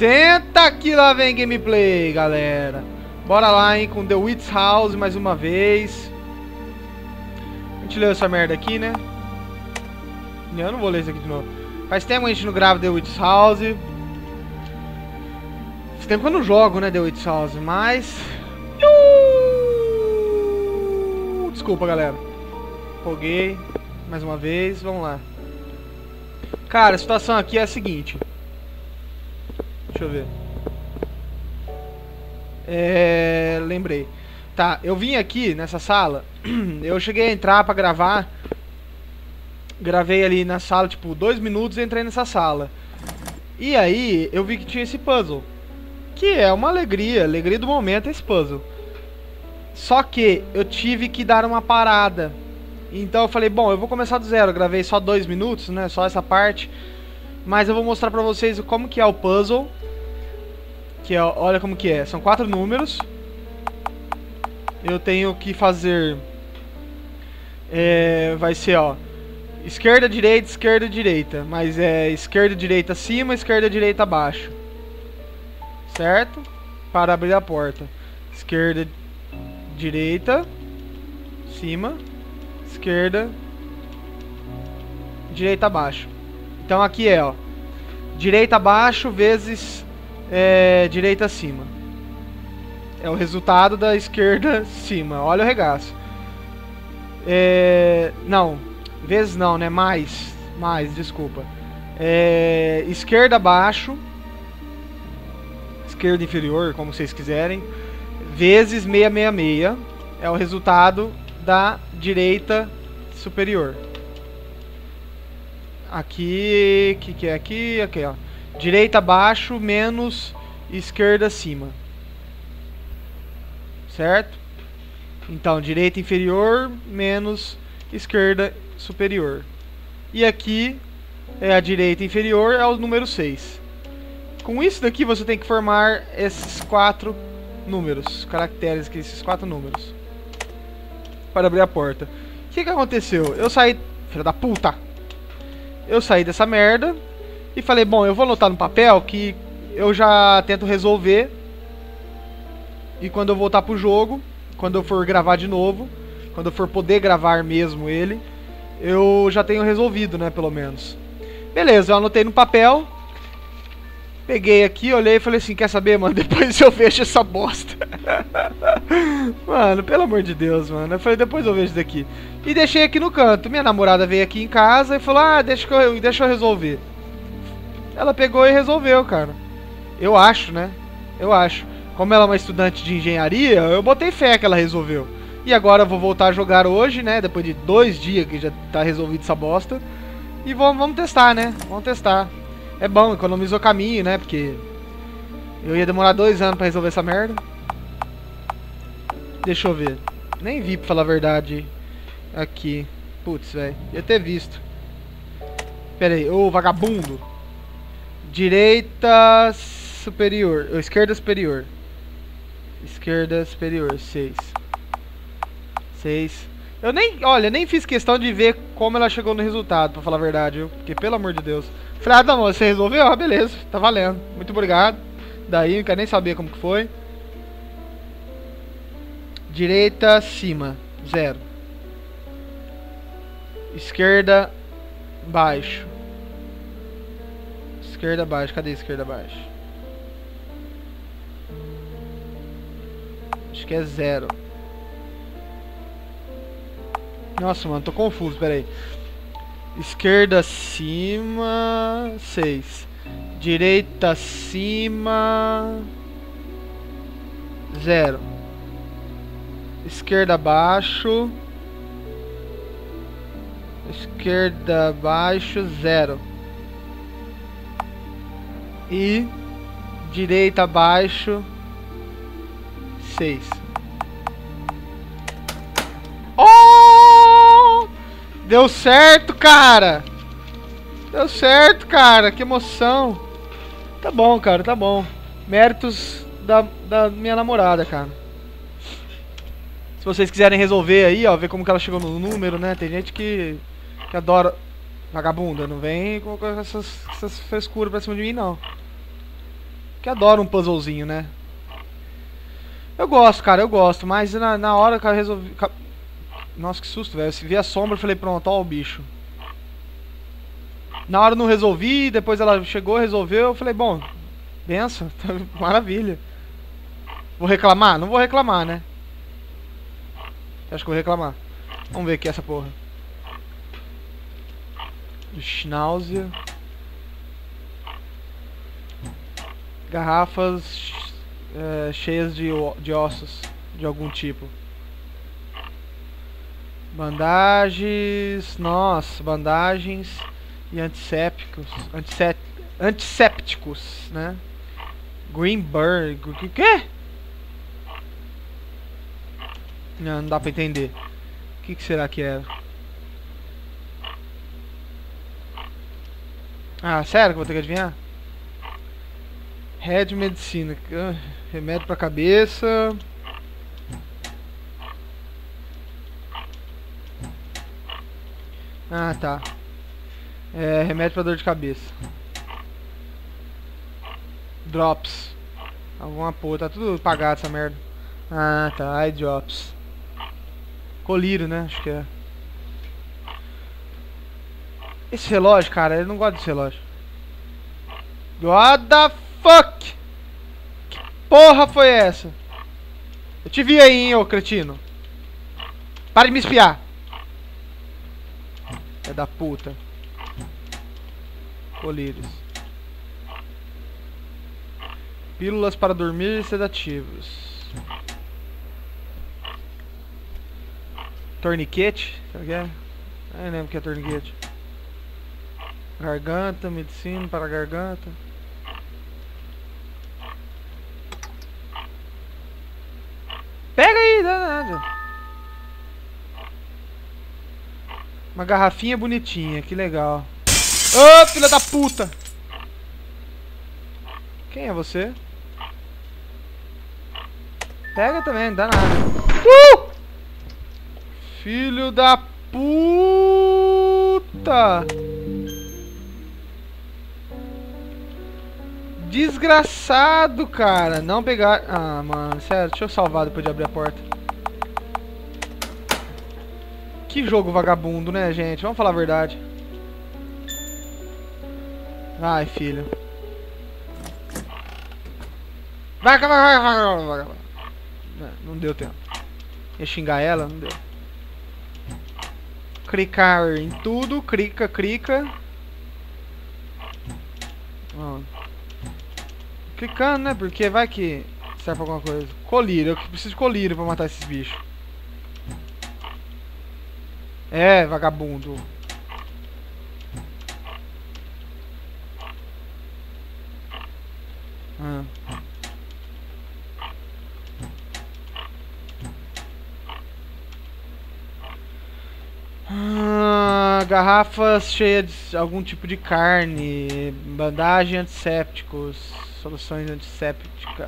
Senta que lá vem gameplay, galera. Bora lá, hein, com The Witch House mais uma vez. A gente leu essa merda aqui, né? Eu não vou ler isso aqui de novo. Faz tempo que a gente não grava The Witch House. Faz tempo que eu não jogo, né, The Witch House, mas... Desculpa, galera. Foguei mais uma vez, vamos lá. Cara, a situação aqui é a seguinte. Deixa eu ver. Lembrei. Tá, eu vim aqui nessa sala. Eu cheguei a entrar pra gravar. Gravei ali na sala, tipo, 2 minutos e entrei nessa sala. E aí, eu vi que tinha esse puzzle. Que é uma alegria. Alegria do momento é esse puzzle. Só que eu tive que dar uma parada. Então eu falei, bom, eu vou começar do zero. Eu gravei só 2 minutos, né? Só essa parte. Mas eu vou mostrar pra vocês como que é o puzzle. Que é, olha como que é. São 4 números. Eu tenho que fazer... vai ser, ó. Esquerda, direita. Mas é esquerda, direita acima, esquerda, direita abaixo. Certo? Para abrir a porta. Esquerda, direita, cima, esquerda, direita abaixo. Então aqui é, ó. Direita abaixo vezes direita acima. É o resultado da esquerda cima. Olha o regaço. Não. Vezes não, né? Mais, desculpa. Esquerda abaixo. Esquerda inferior, como vocês quiserem. Vezes 666. É o resultado da direita superior. Aqui, que é aqui, ó. Direita abaixo menos esquerda acima. Certo? Então, direita inferior menos esquerda superior. E aqui é a direita inferior, é o número 6. Com isso daqui você tem que formar esses 4 números, caracteres aqui, esses 4 números. Para abrir a porta. O que aconteceu? Eu saí... Filha da puta! Eu saí dessa merda e falei, bom, eu vou anotar no papel que eu já tento resolver. E quando eu voltar pro jogo, quando eu for gravar de novo, quando eu for poder gravar mesmo ele, eu já tenho resolvido, né, pelo menos. Beleza, eu anotei no papel. Peguei aqui, olhei e falei assim, quer saber, mano? Depois eu vejo essa bosta. Mano, pelo amor de Deus, mano. Eu falei, depois eu vejo isso daqui. E deixei aqui no canto. Minha namorada veio aqui em casa e falou, ah, deixa eu resolver. Ela pegou e resolveu, cara. Eu acho, né? Eu acho. Como ela é uma estudante de engenharia, eu botei fé que ela resolveu. E agora eu vou voltar a jogar hoje, né? Depois de 2 dias que já tá resolvido essa bosta. E vamos testar, né? Vamos testar. É bom, economizou caminho, né? Porque eu ia demorar 2 anos pra resolver essa merda. Deixa eu ver. Nem vi, pra falar a verdade. Aqui. Putz, velho. Ia ter visto. Pera aí. Ô, vagabundo. Direita superior. Ou esquerda superior. Esquerda superior. 6. 6. Eu nem fiz questão de ver como ela chegou no resultado, pra falar a verdade, viu? Porque, pelo amor de Deus. Falei, ah, não, você resolveu? Ah, beleza, tá valendo. Muito obrigado. Daí, não quero nem saber como que foi. Direita, cima, 0. Esquerda, baixo. Esquerda, baixo. Cadê esquerda, baixo? Acho que é 0. Nossa, mano, tô confuso, peraí. Esquerda acima, 6. Direita acima, 0. Esquerda abaixo. Esquerda abaixo, 0. E direita abaixo, 6. Deu certo, cara! Deu certo, cara! Que emoção! Tá bom, cara, tá bom. Méritos da minha namorada, cara. Se vocês quiserem resolver aí, ó, ver como que ela chegou no número, né? Tem gente que adora... Vagabunda, não vem com essas frescuras pra cima de mim, não. Que adoro um puzzlezinho, né? Eu gosto, cara, eu gosto. Mas na hora que eu resolvi... Nossa, que susto, velho. Se vi a sombra, eu falei, pronto, ó o bicho. Na hora eu não resolvi, depois ela chegou, resolveu. Eu falei, bom, benção, maravilha. Vou reclamar? Não vou reclamar, né? Acho que vou reclamar. Vamos ver aqui essa porra. Náusea. Garrafas cheias de ossos de algum tipo. Bandagens. Nossa, bandagens e antissépticos. Antissépticos, né? Greenberg. O que? Não dá pra entender. O que será que era? Ah, sério que eu vou ter que adivinhar? Red medicina. Remédio pra cabeça. Ah, tá. Remédio pra dor de cabeça. Drops. Alguma porra. Tá tudo pagado essa merda. Ah, tá. Eye drops. Colírio, né? Acho que é. Esse relógio, cara, eu não gosto desse relógio. What the fuck? Que porra foi essa? Eu te vi aí, hein, ô cretino. Para de me espiar. É da puta. Colírios. Pílulas para dormir e sedativos. Torniquete? Sabe o que é? Eu não lembro o que é torniquete. Garganta, medicina para a garganta. Pega aí, dá nada. Uma garrafinha bonitinha, que legal. Ô, filha da puta! Quem é você? Pega também, não dá nada. Filho da puta! Desgraçado, cara. Não pegar... Ah, mano, sério, deixa eu salvar depois de abrir a porta. Que jogo vagabundo, né, gente? Vamos falar a verdade. Vai, filho. Vai. Não deu tempo. Ia xingar ela? Não deu. Clicar em tudo. Clica. Clicando, né? Porque vai que serve pra alguma coisa. Colírio. Eu preciso de colírio pra matar esses bichos. É, vagabundo. Garrafas cheias de algum tipo de carne. Bandagem antissépticos. Soluções antissépticas.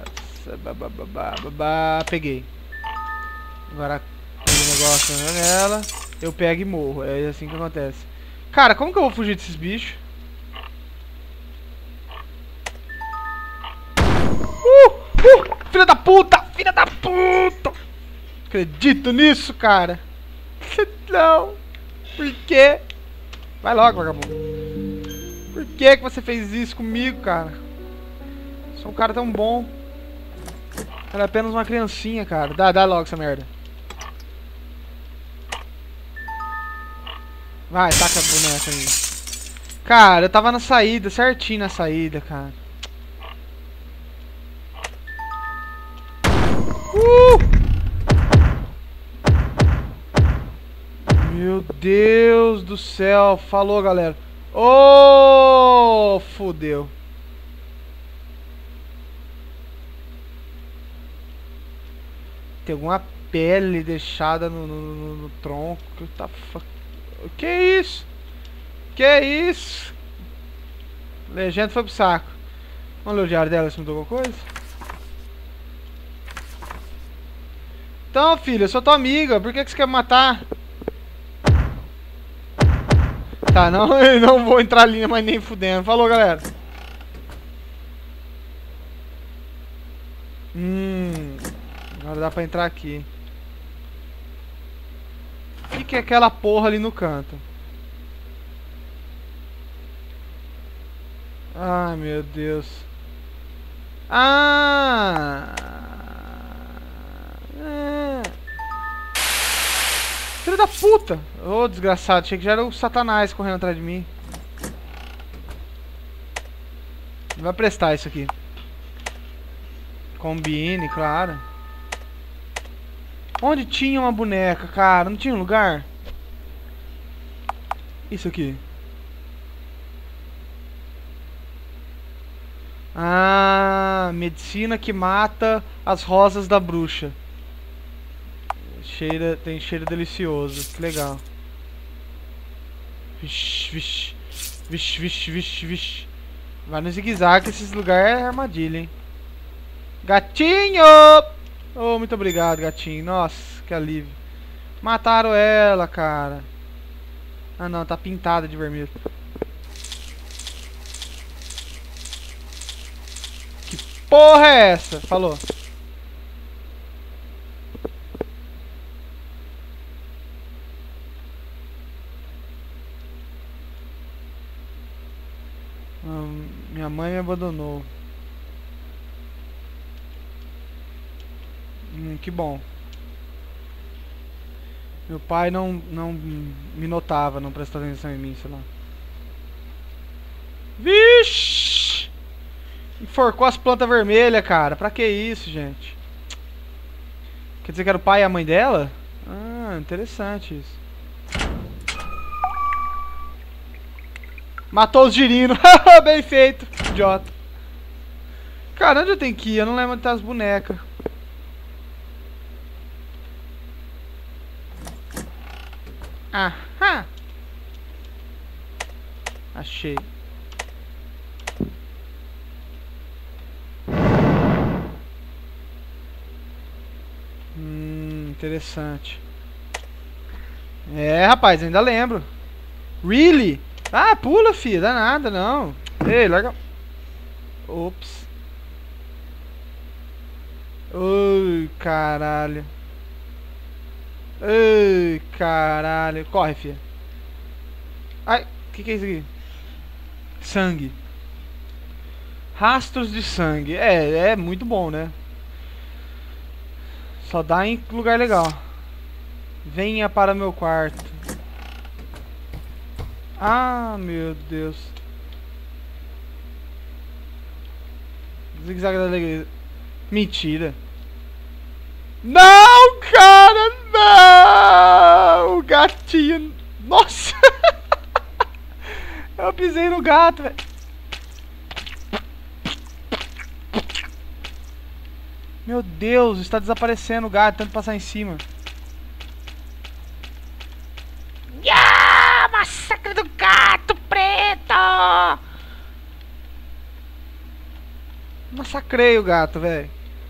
Peguei. Agora peguei o negócio nela. Eu pego e morro. É assim que acontece. Cara, como que eu vou fugir desses bichos? Filha da puta! Filha da puta! Acredito nisso, cara. Não. Por quê? Vai logo, vagabundo. Por que você fez isso comigo, cara? Sou um cara tão bom. Era apenas uma criancinha, cara. Dá logo essa merda. Vai, taca a boneca aí. Cara, eu tava na saída, certinho na saída, cara. Meu Deus do céu. Falou, galera. Fudeu. Tem alguma pele deixada no tronco. Tá fuck. Que isso? Que isso? Legenda foi pro saco. Vamos ler o diário dela se mudou alguma coisa. Então, filho, eu sou tua amiga. Por que você quer me matar? Tá, não vou entrar ali, mas nem fudendo. Falou, galera. Agora dá pra entrar aqui. O que é aquela porra ali no canto? Ai, meu Deus. Ah! Filho da puta! Ô, desgraçado. Achei que já era o Satanás correndo atrás de mim. Não vai prestar isso aqui. Combine, claro. Onde tinha uma boneca, cara? Não tinha um lugar? Isso aqui. Ah, medicina que mata as rosas da bruxa. Tem cheiro delicioso. Que legal. Vixe, vixe. Vixe, vixe, vixe, vixe. Vai no zigue-zague, esses lugares é armadilha, hein? Gatinho! Oh, muito obrigado, gatinho. Nossa, que alívio. Mataram ela, cara. Ah, não, tá pintada de vermelho. Que porra é essa? Falou. Minha mãe me abandonou. Que bom. Meu pai não me notava, não prestava atenção em mim, sei lá. Vixe! Enforcou as plantas vermelhas, cara. Pra que isso, gente? Quer dizer que era o pai e a mãe dela? Ah, interessante isso. Matou os girinos. Bem feito, idiota. Cara, onde eu tenho que ir? Eu não lembro onde tá as bonecas. Aham. Achei. Interessante. É, rapaz, ainda lembro. Really? Ah, pula, filho. Dá nada, não. Ei, larga. Ops. Ui, caralho. Ai, caralho. Corre, filha. Ai, que é isso aqui? Sangue. Rastros de sangue. É muito bom, né? Só dá em lugar legal. Venha para meu quarto. Ah, meu Deus. Zigue-zague da alegria. Mentira. Não, cara, não! O gatinho. Nossa! Eu pisei no gato, velho. Meu Deus, está desaparecendo o gato, tanto passar em cima. Yeah! Massacre do gato preto! Massacrei o gato, velho.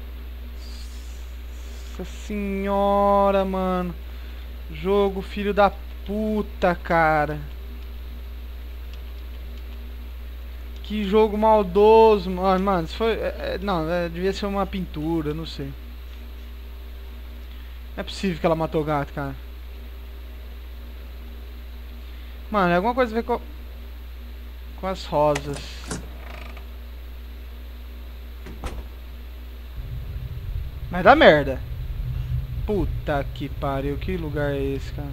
Nossa senhora, mano. Jogo filho da puta, cara. Que jogo maldoso, mano. Isso foi. Não, devia ser uma pintura, não sei. Não é possível que ela matou o gato, cara. Mano, é alguma coisa a ver com as rosas. Mas dá merda. Puta que pariu, que lugar é esse, cara?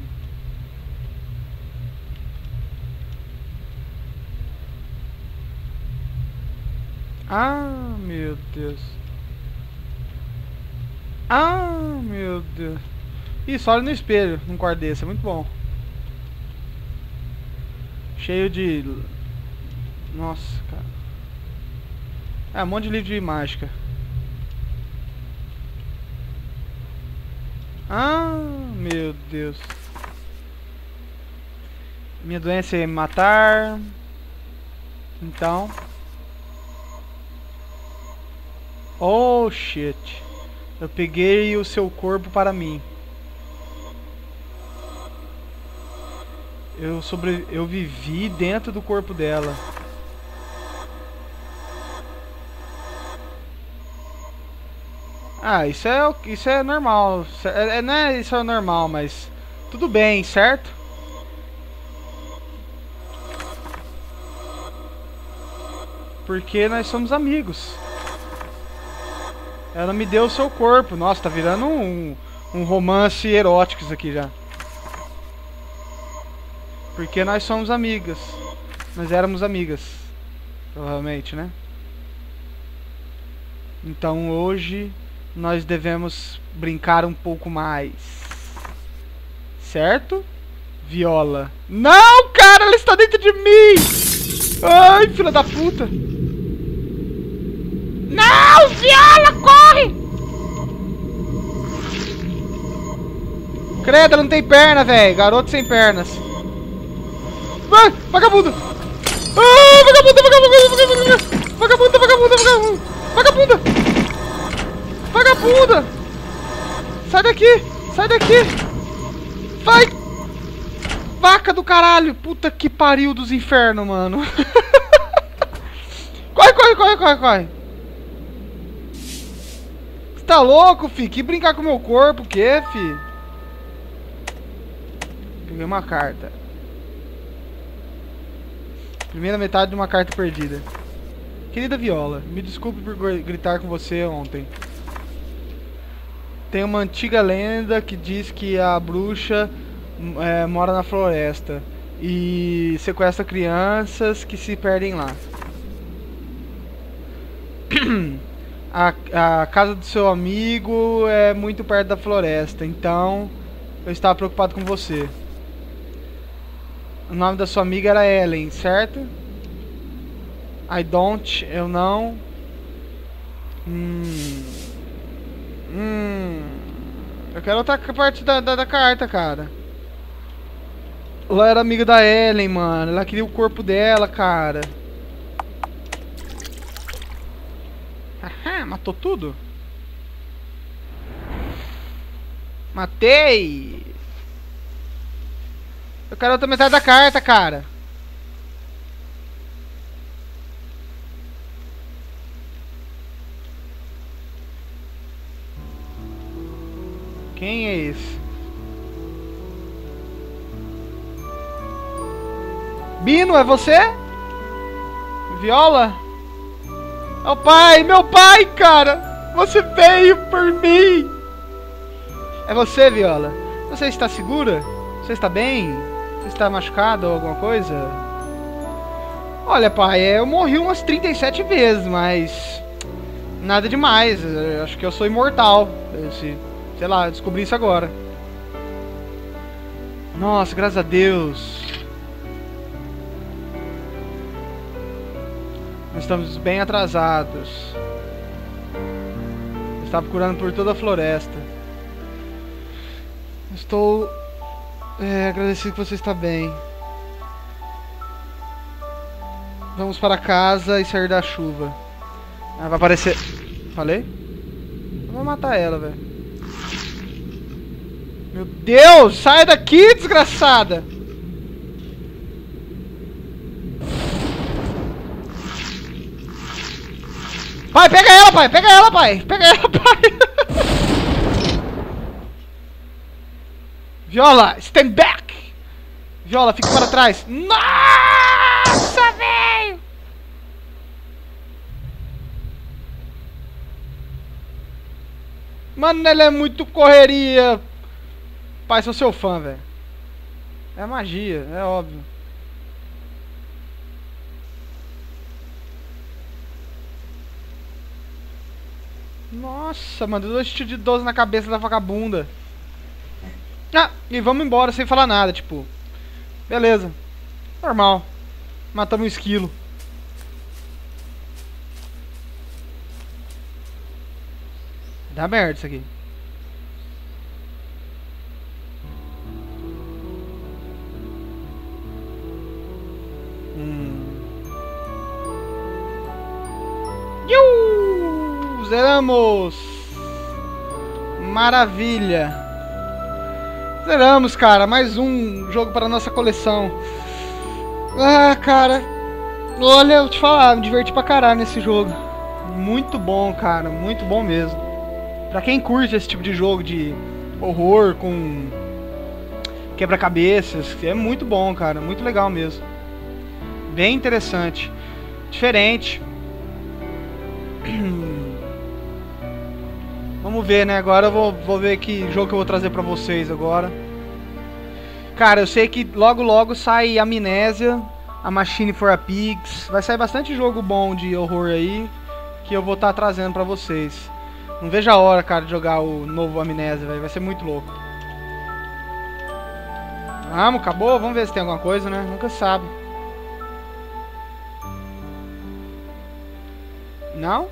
Ah, meu Deus. Ah, meu Deus. Isso, olha no espelho, num quarto desse, é muito bom. Cheio de... Nossa, cara. É, um monte de livro de mágica. Ah, meu Deus. Minha doença é me matar. Então... Oh, shit. Eu peguei o seu corpo para mim. Eu vivi dentro do corpo dela. Ah, isso é normal. Não é isso é normal, mas tudo bem, certo? Porque nós somos amigos. Ela me deu o seu corpo. Nossa, tá virando um romance erótico isso aqui já. Porque nós somos amigas. Nós éramos amigas. Provavelmente, né? Então hoje nós devemos brincar um pouco mais. Certo? Viola. Não, cara, ela está dentro de mim! Ai, filha da puta! Não, Viola, corre! Credo, ela não tem perna, velho. Garoto sem pernas. Vai, vagabunda! Ah, vagabunda, vagabunda, vagabunda, vagabunda, vagabunda, vagabunda, vagabunda! Sai daqui, sai daqui! Vai! Vaca do caralho! Puta que pariu dos infernos, mano! Corre, corre, corre, corre, corre! Você tá louco, fi? Que brincar com o meu corpo, o que, fi? Peguei uma carta. Primeira metade de uma carta perdida. Querida Viola, me desculpe por gritar com você ontem. Tem uma antiga lenda que diz que a bruxa mora na floresta e sequestra crianças que se perdem lá. A casa do seu amigo é muito perto da floresta, então eu estava preocupado com você. O nome da sua amiga era Ellen, certo? Eu não. Eu quero outra parte da carta, cara. Ela era amiga da Ellen, mano. Ela queria o corpo dela, cara. Haha, matou tudo? Matei! Eu quero outra metade da carta, cara. Quem é esse? Bino, é você? Viola? É o pai, meu pai, cara! Você veio por mim! É você, Viola? Você está segura? Você está bem? Você está machucado ou alguma coisa? Olha, pai, eu morri umas 37 vezes, mas nada demais. Eu acho que eu sou imortal. Sei lá, eu descobri isso agora. Nossa, graças a Deus. Nós estamos bem atrasados. Eu estava procurando por toda a floresta. Estou agradecido que você está bem. Vamos para casa e sair da chuva. Ah, vai aparecer. Falei? Eu vou matar ela, velho. Meu Deus, sai daqui, desgraçada! Pai, pega ela, pai! Pega ela, pai! Pega ela, pai! Viola, stand back! Viola, fica para trás. Nossa, velho! Mano, ela é muito correria. Pai, sou seu fã, velho. É magia, é óbvio. Nossa, mano, 2 tiros de 12 na cabeça da vagabunda. Ah, e vamos embora sem falar nada, tipo. Beleza. Normal. Matamos um esquilo. Dá merda isso aqui. Zeramos! Maravilha! Zeramos, cara. Mais um jogo para a nossa coleção. Ah, cara. Olha, eu te falar, me diverti pra caralho nesse jogo. Muito bom, cara. Muito bom mesmo. Pra quem curte esse tipo de jogo de horror com quebra-cabeças, é muito bom, cara. Muito legal mesmo. Bem interessante. Diferente. Vamos ver, né? Agora eu vou ver que jogo que eu vou trazer pra vocês agora. Cara, eu sei que logo logo sai Amnésia, a Machine for a Pigs. Vai sair bastante jogo bom de horror aí que eu vou estar trazendo pra vocês. Não vejo a hora, cara, de jogar o novo Amnésia, velho. Vai ser muito louco. Vamos, acabou? Vamos ver se tem alguma coisa, né? Nunca sabe. Não?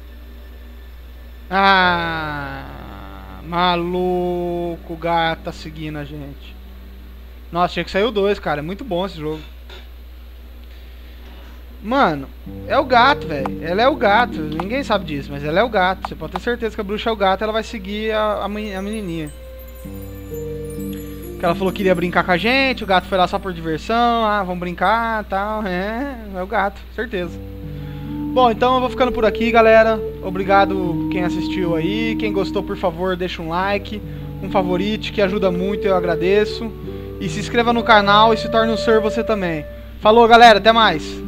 Ah, maluco, o gato tá seguindo a gente. Nossa, tinha que sair o 2, cara. É muito bom esse jogo. Mano, é o gato, velho. Ela é o gato. Ninguém sabe disso, mas ela é o gato. Você pode ter certeza que a bruxa é o gato. Ela vai seguir a menininha. Que ela falou que iria brincar com a gente. O gato foi lá só por diversão. Ah, vamos brincar e tal. É o gato, certeza. Bom, então eu vou ficando por aqui, galera. Obrigado quem assistiu aí. Quem gostou, por favor, deixa um like, um favorite, que ajuda muito, eu agradeço. E se inscreva no canal e se torne um ser você também. Falou, galera, até mais.